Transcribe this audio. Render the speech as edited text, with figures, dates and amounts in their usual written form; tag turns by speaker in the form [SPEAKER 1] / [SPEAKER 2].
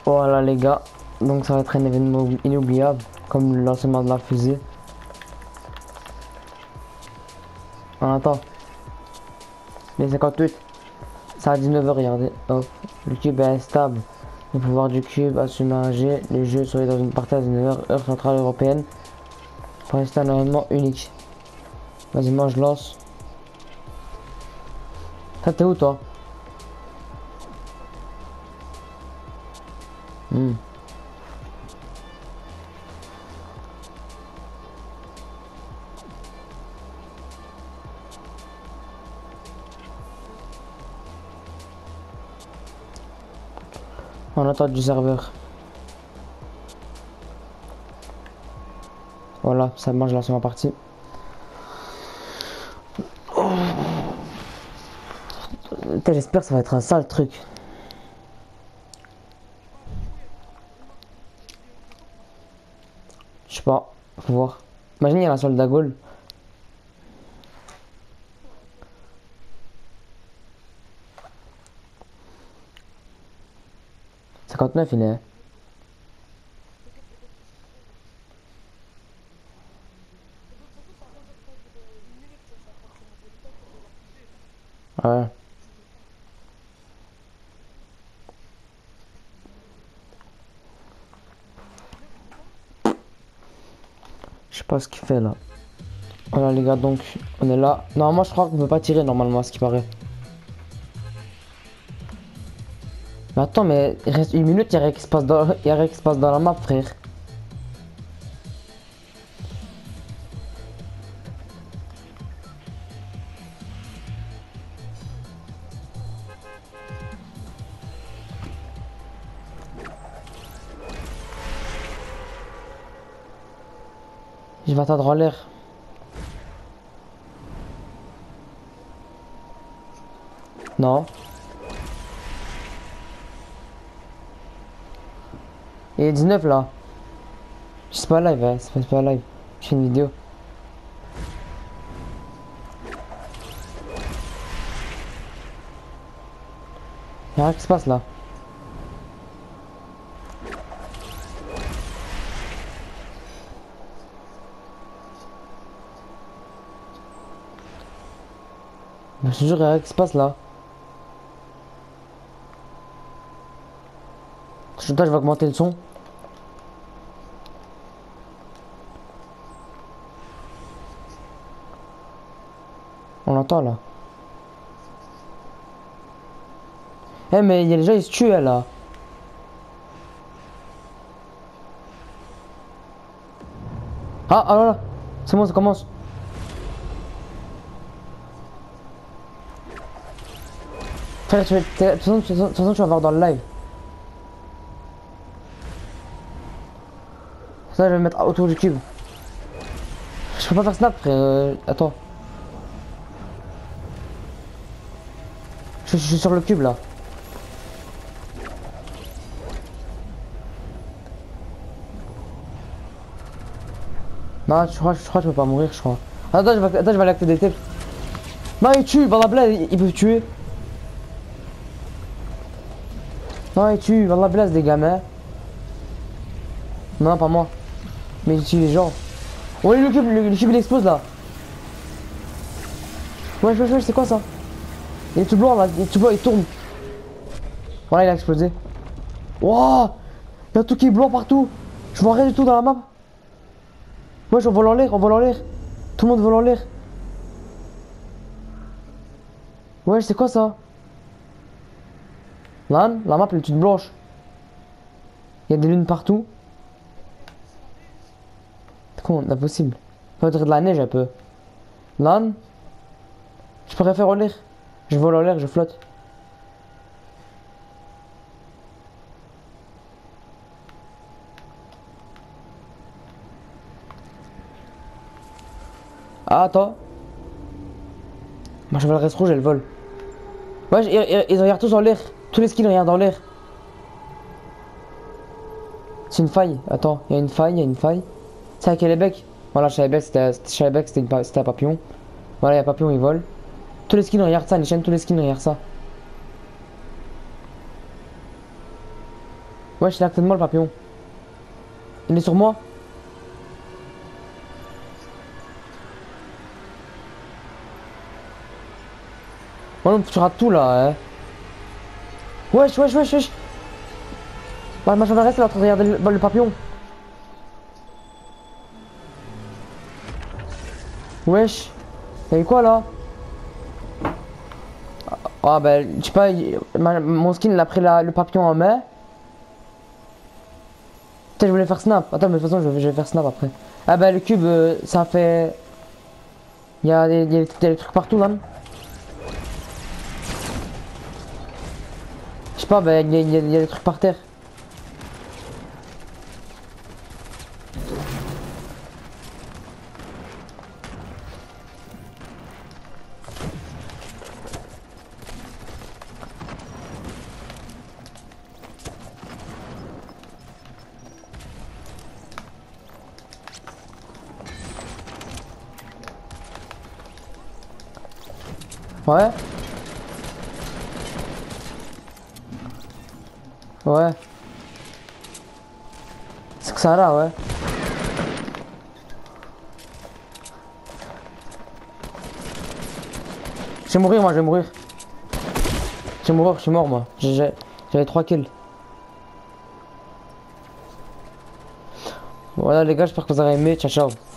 [SPEAKER 1] Voilà les gars, donc ça va être un événement inoubliable, comme le lancement de la fusée. Attends, les 58, ça a 19h, regardez. Hop, le cube est instable. Le pouvoir du cube a submergé. Les jeux seraient dans une partie à 19h, heure centrale européenne. Pour rester un événement unique. Vas-y, moi je lance. Ça t'es où toi? Hmm. On attend du serveur. Voilà, ça marche, je lance ma partie. Putain, j'espère que ça va être un sale truc. Je sais pas, faut voir. Imagine, il y a la soldat Gaulle. 59 il est. Ouais. Je sais pas ce qu'il fait là. Voilà les gars, donc on est là. Normalement je crois qu'on peut pas tirer normalement à ce qui paraît. Mais attends, mais il reste une minute, il y a rien qui se passe dans, il y a rien qui se passe dans la map, frère. Je vais attendre en l'air. Non. Il est 19 là. C'est pas live, hein. C'est pas live. Je fais une vidéo. Il y a rien qui se passe là. Je te jure, il y a rien qui se passe là. Je vais augmenter le son. On l'entend là. Eh mais il y a les gens, ils se tuent là. Ah, ah là là. C'est bon, ça commence. Frère, de toute façon, tu vas voir dans le live. Ça, je vais me mettre autour du cube. Je peux pas faire snap, frère. Attends. Je suis sur le cube là. Non, je crois que je peux pas mourir, je crois. Attends, je vais aller activer des tips. Non, il tue, Valabla, il peut tuer. Non, il tue, Valabla, c'est des gamins. Non, pas moi. Mais il tue les gens. Ouais, le cube il explose là. Ouais, c'est quoi ça? Il est tout blanc là, il est tout blanc, il tourne. Voilà, il a explosé. Wouah! Il y a tout qui est blanc partout. Je vois rien du tout dans la map. Ouais, on vole en l'air, on vole en l'air. Tout le monde vole en l'air. Ouais, c'est quoi ça? Lan, la map elle est toute blanche. Il y a des lunes partout. C'est con, impossible. Ça va être de la neige un peu. Lan, je préfère en l'air. Je vole en l'air, je flotte. Ah, attends. Moi, je vois le reste rouge, elle vole. Ouais, ils regardent tous en l'air. Tous les skins regardent en l'air. C'est une faille. Attends, il y a une faille, il y a une faille. C'est à Québec. Voilà, c'était un papillon. Voilà, il y a un papillon, il vole. Tous les skins regardent ça, les chaînes, tous les skins regardent ça. Ouais, il est à côté de moi le papillon. Il est sur moi. Oh non, tu rates tout là, hein. Wesh, wesh, wesh, wesh. Bah, ma chevalette, elle est en train de regarder le papillon. Wesh. Y'a eu quoi là? Ah bah, je sais pas, mon skin il a pris le papillon en main. Putain, je voulais faire snap. Attends, mais de toute façon, je vais faire snap après. Ah bah, le cube, ça fait. Il y a des trucs partout là. Je sais pas, bah, il y a des trucs par terre. Ouais. Ouais. C'est que ça là, ouais. Je vais mourir, moi, je vais mourir. Je vais mourir, je suis mort, moi. J'avais 3 kills. Voilà, les gars, j'espère que vous avez aimé. Ciao, ciao.